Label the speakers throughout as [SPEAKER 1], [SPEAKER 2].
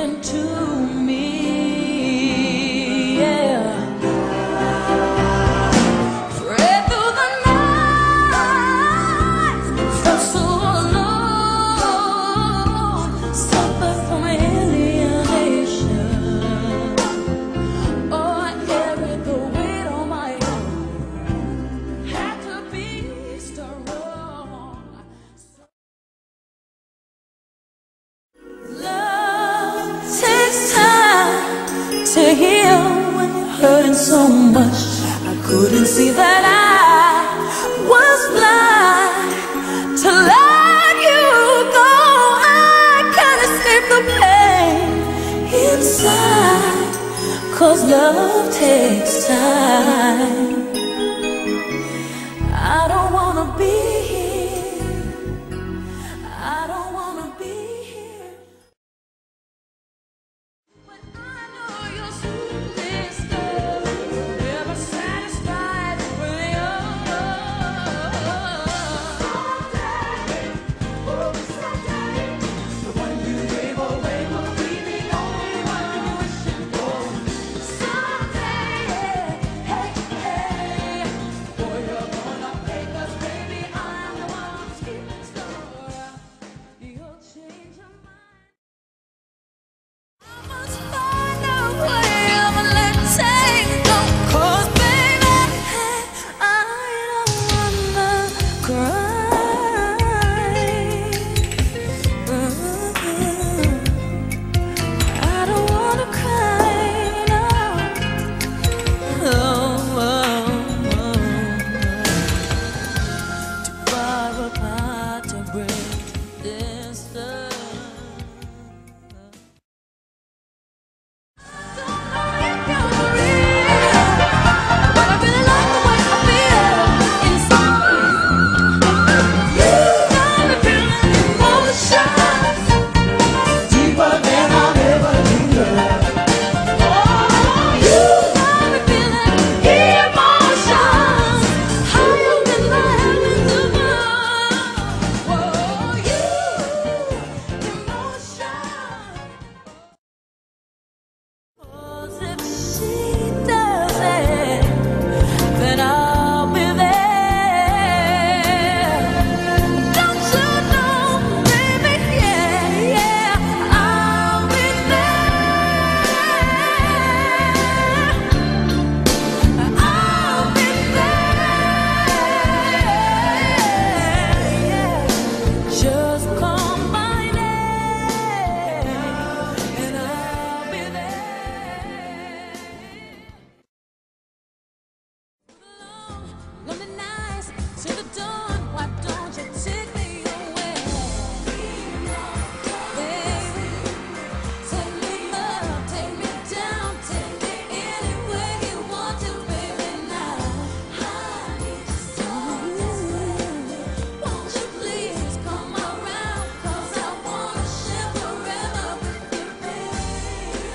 [SPEAKER 1] happening to me. Yeah. Pray through the night, felt so alone, suffered from alienation. Oh, I carried the weight on my own, had to be strong. Love takes time to heal when you're hurting so much. I couldn't see that I was blind to let you go. I can't escape the pain inside, 'cause love takes time. I don't wanna be here, I don't wanna be here. But I know you're superstar, never satisfied with your love. Someday, the one you gave away will be the only one you're wishing for. Someday, hey, hey, boy, you're gonna pay 'cause baby, I'm the one who's keeping score. You'll change your mind. I must find a way of letting go, 'cause baby, I don't wanna cry. I don't wanna cry, no. Oh, too far apart to break this love. Don't know if you're real, but I really like the way I feel inside. You got me feeling emotions deeper than I've ever known. Oh, you got me feeling emotions higher than the heavens above. Oh, you emotions. 'Cause if she does it, then I'll be there. Don't you know, baby? Yeah, yeah, I'll be there. I'll be there. Yeah. Just call my name, and I'll be there. Lonely nights till the dawn. Why don't you take me away, baby? Take me up, take me down, take me anywhere you want to, baby. Now I need you so desperately. Won't you please come around? 'Cause I wanna share forever with you, baby.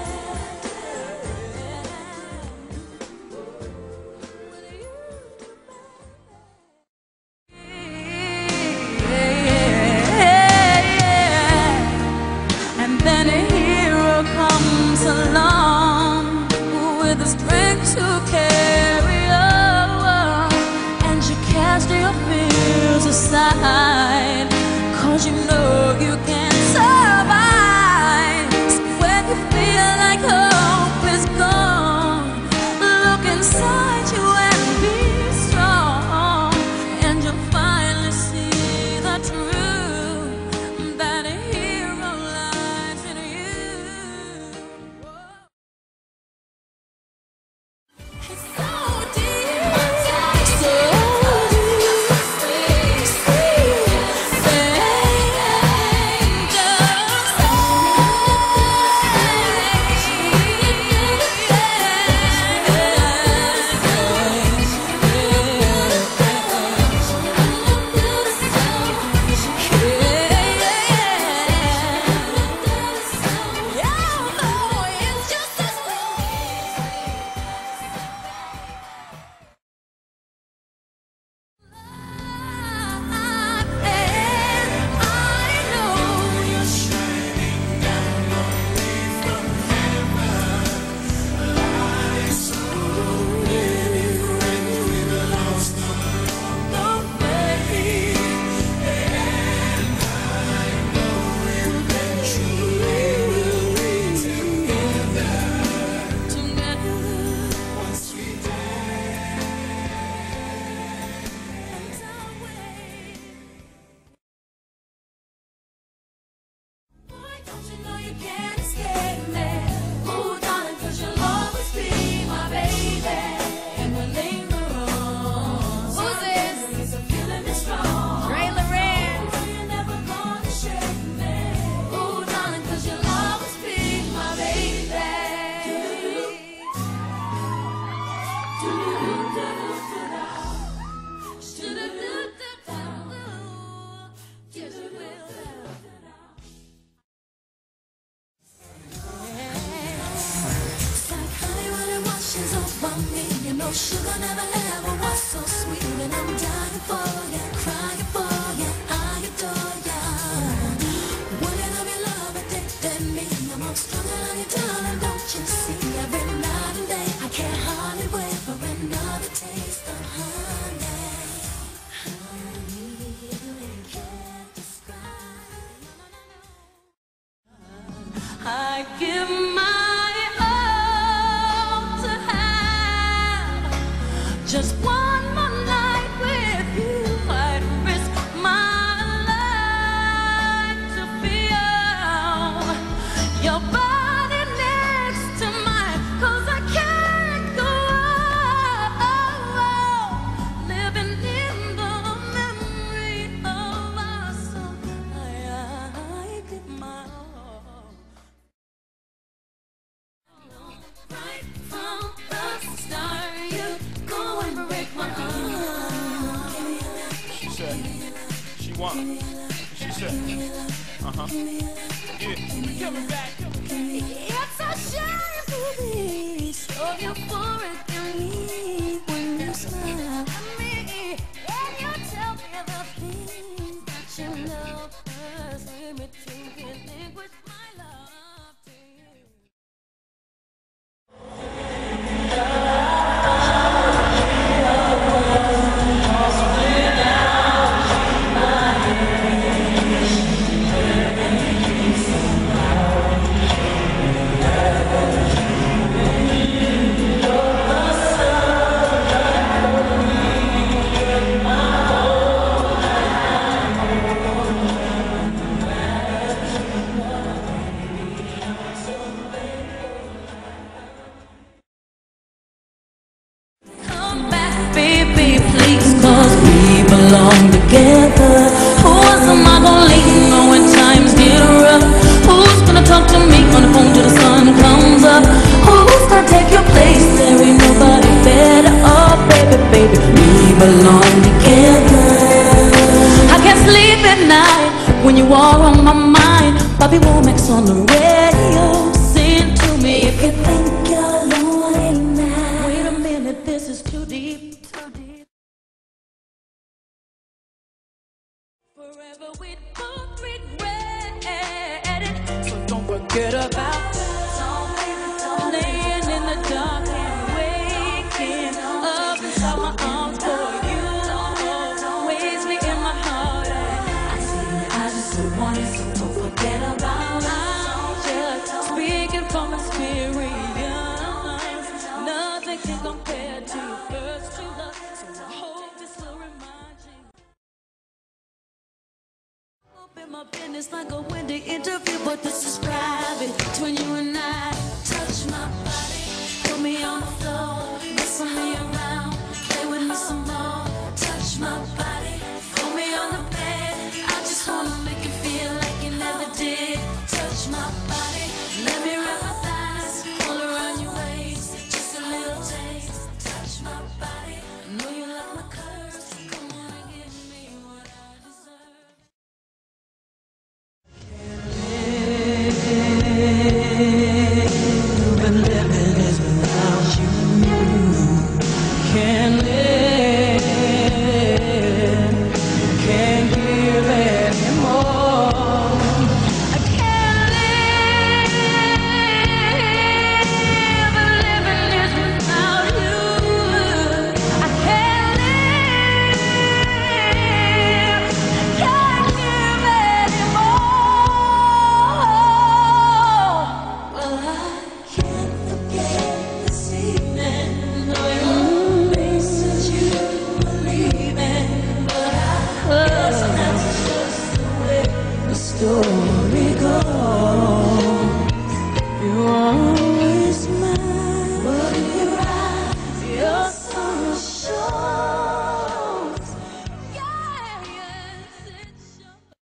[SPEAKER 1] With you, and then a hero comes along with the strength to carry on, and you cast your fears aside, 'cause you know you can survive. So when you feel like hope is gone, look inside you and be strong, and you'll finally see the truth that a hero lies in you. It's so deep, so deep, sweet, sweet, Oh, sugar never ever was so sweet, and I'm dying for ya, crying for ya, I adore ya. One of your love addicted me, I'm all stronger on you, darling, don't you see? Every night and day, I can't hardly wait for another taste of honey. Honey, can't describe. I give my all to have just one more night with you. I'd risk my life to feel your body next to mine, 'cause I can't go on living in the memory of us. So I give my all. Right from the start, you go and break my heart.
[SPEAKER 2] She said, she wanted. She said, yeah. Coming back.
[SPEAKER 1] It's a shame to be so euphoric in me when you smile at me and you tell me the things that you know. Persuade me to relinquish my love to you. Come back, baby, please, 'cause we belong together. Who am I gonna lean on when times get rough? Who's gonna talk to me on the phone till the sun comes up? Who's gonna take your place? There ain't nobody better. Oh, baby, baby, we belong together. I can't sleep at night when you are on my mind. Bobby Womack's on the radio. Sing to me if you think you're lonely now. Wait a minute, this is too deep, too deep. Forever we both regret it, so don't forget about that. Laying in the dark and waking up inside my arms for you. Always me in my heart. I see it, I just so want it, so don't forget about it. Just speaking from experience, nothing can compare to your first true love. So I hope this will remind you. Open my business like a windy interview, but this is private between you and I. Touch my body, put me on the floor, mess me around, play with me some more. Touch my body, put me on the bed. I just wanna make you feel like you never did. Touch my body, let me wrap my thighs all around your waist. Just a little taste. Touch my body, I know you like my curves. Come on and give me what I deserve. But living is without you. Can't live, can't give anymore. I can't live, but living is without you. I can't live, can't give anymore. Well, I can't forget this evening. Know your faces you believe in, but I guess that's just the way the story goes.